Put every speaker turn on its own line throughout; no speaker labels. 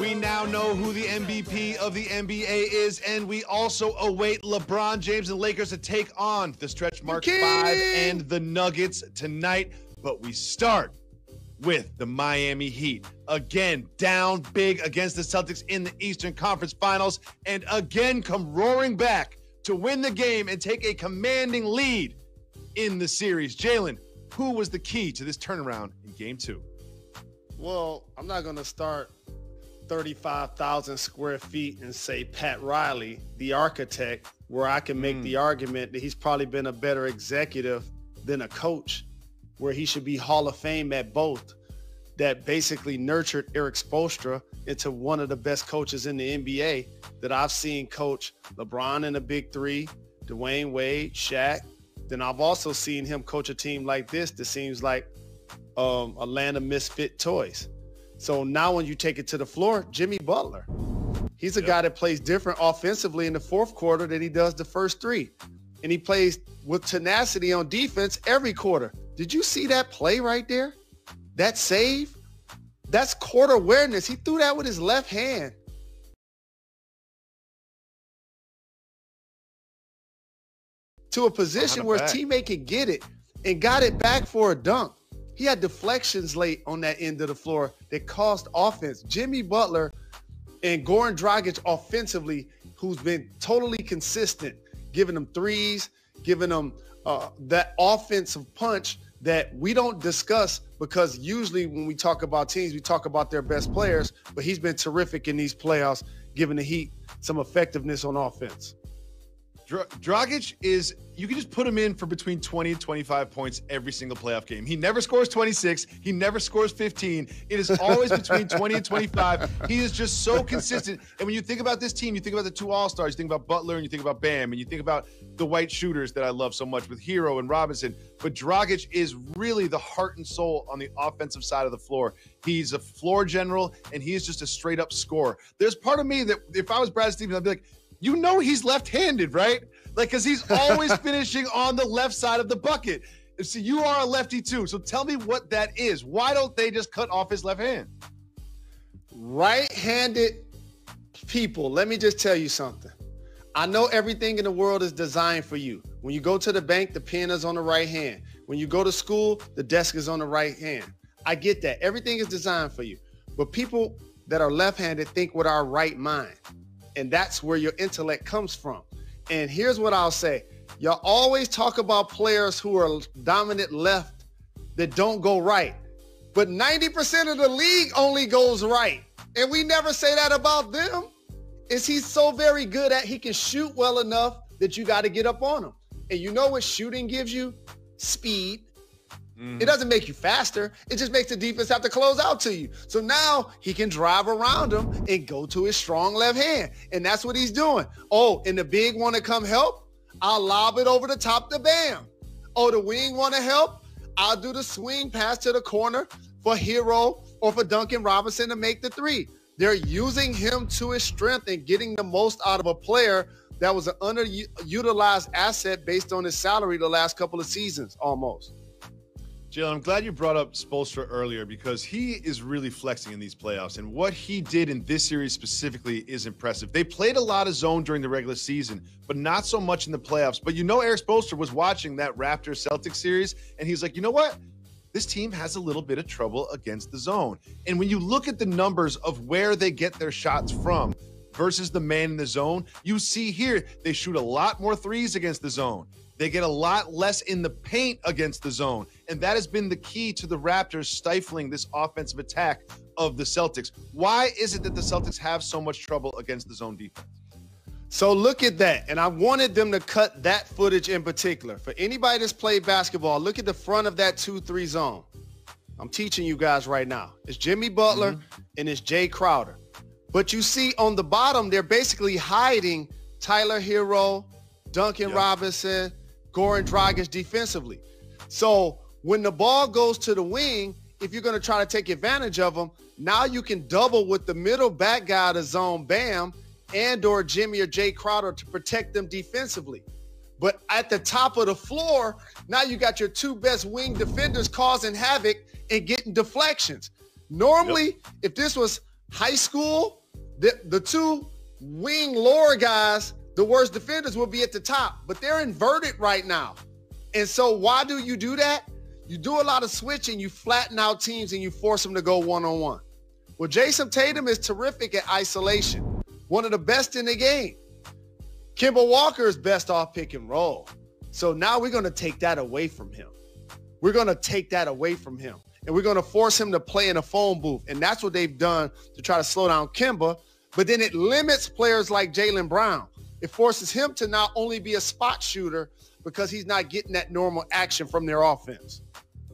We now know who the MVP of the NBA is, and we also await LeBron James and Lakers to take on the Stretch Mark 5 and the Nuggets tonight. But we start with the Miami Heat. Again, down big against the Celtics in the Eastern Conference Finals, and again come roaring back to win the game and take a commanding lead in the series. Jalen, who was the key to this turnaround in Game 2?
Well, I'm not going to start 35,000 square feet and say Pat Riley, the architect, where I can make the argument that he's probably been a better executive than a coach, where he should be Hall of Fame at both, that basically nurtured Eric Spoelstra into one of the best coaches in the NBA that I've seen coach LeBron in the Big Three, Dwayne Wade, Shaq. Then I've also seen him coach a team like this that seems like a land of misfit toys. So now when you take it to the floor, Jimmy Butler, he's a guy that plays different offensively in the fourth quarter than he does the first three. And he plays with tenacity on defense every quarter. Did you see that play right there? That save? That's court awareness. He threw that with his left hand. To a position where his teammate could get it and got it back for a dunk. He had deflections late on that end of the floor that caused offense. Jimmy Butler and Goran Dragic offensively, who's been totally consistent, giving them threes, giving them that offensive punch that we don't discuss, because usually when we talk about teams, we talk about their best players, but he's been terrific in these playoffs, giving the Heat some effectiveness on offense.
Dragic is, you can just put him in for between 20 and 25 points every single playoff game. He never scores 26. He never scores 15. It is always between 20 and 25. He is just so consistent. And when you think about this team, you think about the two All-Stars, you think about Butler and you think about Bam, and you think about the white shooters that I love so much with Hero and Robinson. But Dragic is really the heart and soul on the offensive side of the floor. He's a floor general, and he is just a straight-up scorer. There's part of me that if I was Brad Stevens, I'd be like, you know he's left-handed, right? Like, because he's always finishing on the left side of the bucket. So you are a lefty too. So tell me what that is. Why don't they just cut off his left hand?
Right-handed people, let me just tell you something. I know everything in the world is designed for you. When you go to the bank, the pen is on the right hand. When you go to school, the desk is on the right hand. I get that. Everything is designed for you. But people that are left-handed think with our right mind. And that's where your intellect comes from. And here's what I'll say. Y'all always talk about players who are dominant left that don't go right. But 90% of the league only goes right. And we never say that about them. Is he's so very good at, he can shoot well enough that you got to get up on him. And you know what shooting gives you? Speed. It doesn't make you faster. It just makes the defense have to close out to you. So now he can drive around him and go to his strong left hand. And that's what he's doing. Oh, and the big want to come help? I'll lob it over the top to Bam. Oh, the wing want to help? I'll do the swing pass to the corner for Hero or for Duncan Robinson to make the three. They're using him to his strength and getting the most out of a player that was an underutilized asset based on his salary the last couple of seasons almost.
Jalen, I'm glad you brought up Spoelstra earlier, because he is really flexing in these playoffs, and what he did in this series specifically is impressive. They played a lot of zone during the regular season, but not so much in the playoffs. But you know, Eric Spoelstra was watching that Raptors-Celtics series, and he's like, you know what? This team has a little bit of trouble against the zone. And when you look at the numbers of where they get their shots from versus the man in the zone, you see here they shoot a lot more threes against the zone. They get a lot less in the paint against the zone. And that has been the key to the Raptors stifling this offensive attack of the Celtics. Why is it that the Celtics have so much trouble against the zone defense?
So look at that. And I wanted them to cut that footage in particular. For anybody that's played basketball, look at the front of that 2-3 zone. I'm teaching you guys right now. It's Jimmy Butler and it's Jay Crowder. But you see on the bottom, they're basically hiding Tyler Hero, Duncan Robinson, Goran Dragic defensively. So when the ball goes to the wing, if you're going to try to take advantage of them, now you can double with the middle back guy of the zone, Bam, and or Jimmy or Jay Crowder to protect them defensively. But at the top of the floor, now you got your two best wing defenders causing havoc and getting deflections. Normally, if this was high school, the two wing lower guys, the worst defenders, will be at the top, but they're inverted right now. And so why do you do that? You do a lot of switching, you flatten out teams, and you force them to go one-on-one. Well, Jason Tatum is terrific at isolation, one of the best in the game. Kemba Walker is best off pick and roll. So now we're going to take that away from him. We're going to take that away from him. And we're going to force him to play in a phone booth. And that's what they've done to try to slow down Kemba. But then it limits players like Jaylen Brown. It forces him to not only be a spot shooter because he's not getting that normal action from their offense.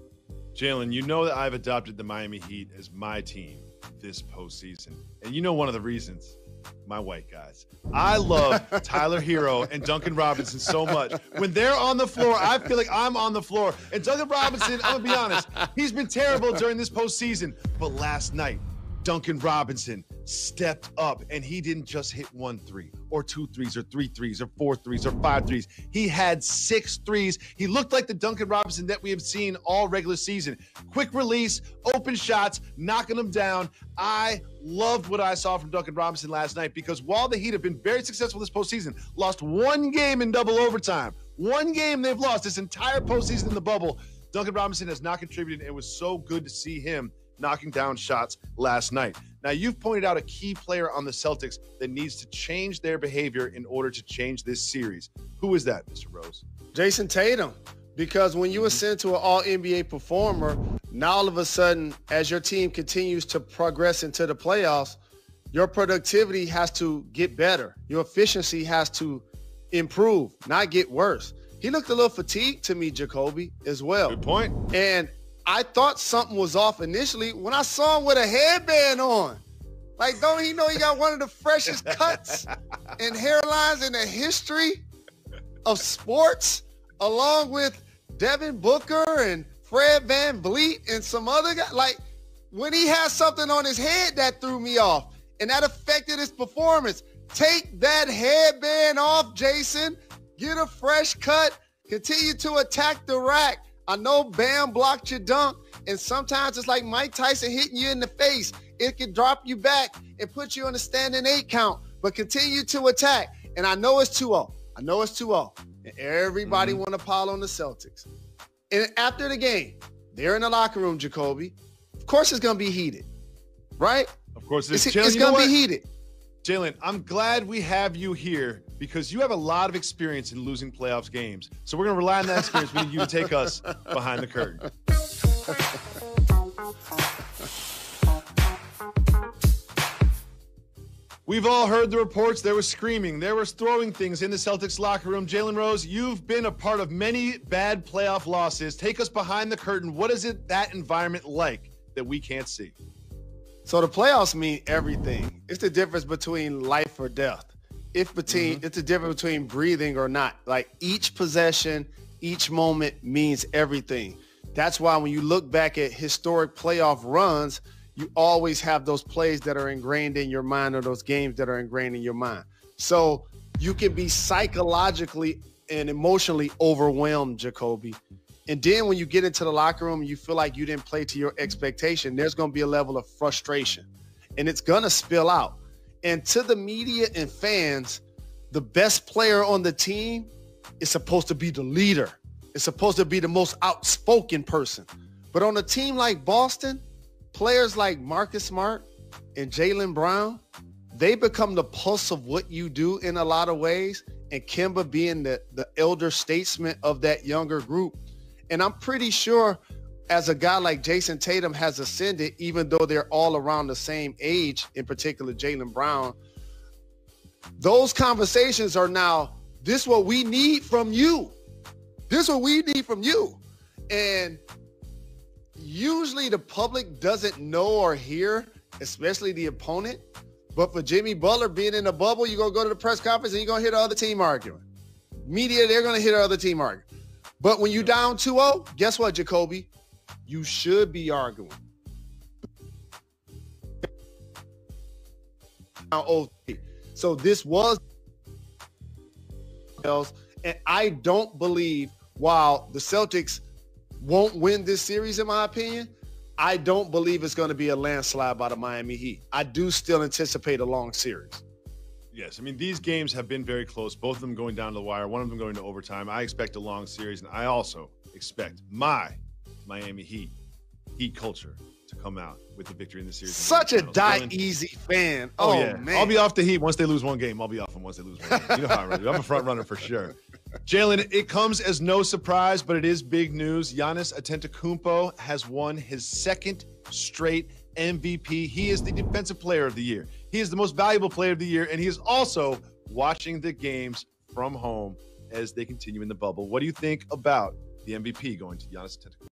Jalen, you know that I've adopted the Miami Heat as my team this postseason. And you know one of the reasons, my white guys. I love Tyler Hero and Duncan Robinson so much. When they're on the floor, I feel like I'm on the floor. And Duncan Robinson, I'm going to be honest, he's been terrible during this postseason. But last night, Duncan Robinson stepped up, and he didn't just hit 1 3 or 2 threes or 3 threes or 4 threes or 5 threes. He had 6 threes. He looked like the Duncan Robinson that we have seen all regular season. Quick release, open shots, knocking them down. I loved what I saw from Duncan Robinson last night because while the Heat have been very successful this postseason, lost 1 game in double overtime. 1 game they've lost this entire postseason in the bubble. Duncan Robinson has not contributed, and it was so good to see him knocking down shots last night. Now, you've pointed out a key player on the Celtics that needs to change their behavior in order to change this series. Who is that, Mr. Rose?
Jason Tatum. Because when you ascend to an all-NBA performer, now all of a sudden, as your team continues to progress into the playoffs, your productivity has to get better. Your efficiency has to improve, not get worse. He looked a little fatigued to me, Jacoby, as well.
Good point.
And I thought something was off initially when I saw him with a headband on. Like, don't he know he got one of the freshest cuts and hairlines in the history of sports, along with Devin Booker and Fred VanVleet and some other guy? Like, when he has something on his head, that threw me off, and that affected his performance. Take that headband off, Jason. Get a fresh cut. Continue to attack the rack. I know Bam blocked your dunk, and sometimes it's like Mike Tyson hitting you in the face. It can drop you back and put you on a standing 8 count, but continue to attack. And I know it's 2-0. I know it's 2-0. And everybody want to pile on the Celtics. And after the game, they're in the locker room, Jacoby. Of course it's going to be heated, right?
Of course
it's going to be heated.
Jalen, I'm glad we have you here because you have a lot of experience in losing playoffs games. So we're going to rely on that experience. We need you to take us behind the curtain. We've all heard the reports. There was screaming. There was throwing things in the Celtics locker room. Jalen Rose, you've been a part of many bad playoff losses. Take us behind the curtain. What is it, that environment like that we can't see?
So the playoffs mean everything. It's the difference between life or death. It's the difference between breathing or not. Like, each possession, each moment means everything. That's why when you look back at historic playoff runs, you always have those plays that are ingrained in your mind, or those games that are ingrained in your mind. So you can be psychologically and emotionally overwhelmed, Jacoby. And then when you get into the locker room and you feel like you didn't play to your expectation, there's going to be a level of frustration, and it's going to spill out. And to the media and fans, the best player on the team is supposed to be the leader. It's supposed to be the most outspoken person. But on a team like Boston, players like Marcus Smart and Jaylen Brown, they become the pulse of what you do in a lot of ways, and Kemba being the elder statesman of that younger group. And I'm pretty sure as a guy like Jason Tatum has ascended, even though they're all around the same age, in particular Jaylen Brown, those conversations are now, this is what we need from you. This is what we need from you. And usually the public doesn't know or hear, especially the opponent. But for Jimmy Butler being in a bubble, you're going to go to the press conference and you're going to hear the other team arguing. Media, they're going to hear the other team arguing. But when you're down 2-0, guess what, Jacoby? You should be arguing. So this was, and I don't believe, while the Celtics won't win this series, in my opinion, I don't believe it's going to be a landslide by the Miami Heat. I do still anticipate a long series.
Yes, I mean, these games have been very close, both of them going down to the wire, one of them going to overtime. I expect a long series, and I also expect my Miami Heat culture to come out with the victory in the series.
Such a easy fan. Oh, yeah. Man.
I'll be off the Heat once they lose one game. I'll be off them once they lose one game. You know how I run. I'm a front runner for sure. Jalen, it comes as no surprise, but it is big news. Giannis Antetokounmpo has won his second straight MVP. He is the Defensive Player of the Year. He is the most valuable player of the year, and he is also watching the games from home as they continue in the bubble. What do you think about the MVP going to Giannis Antetokounmpo?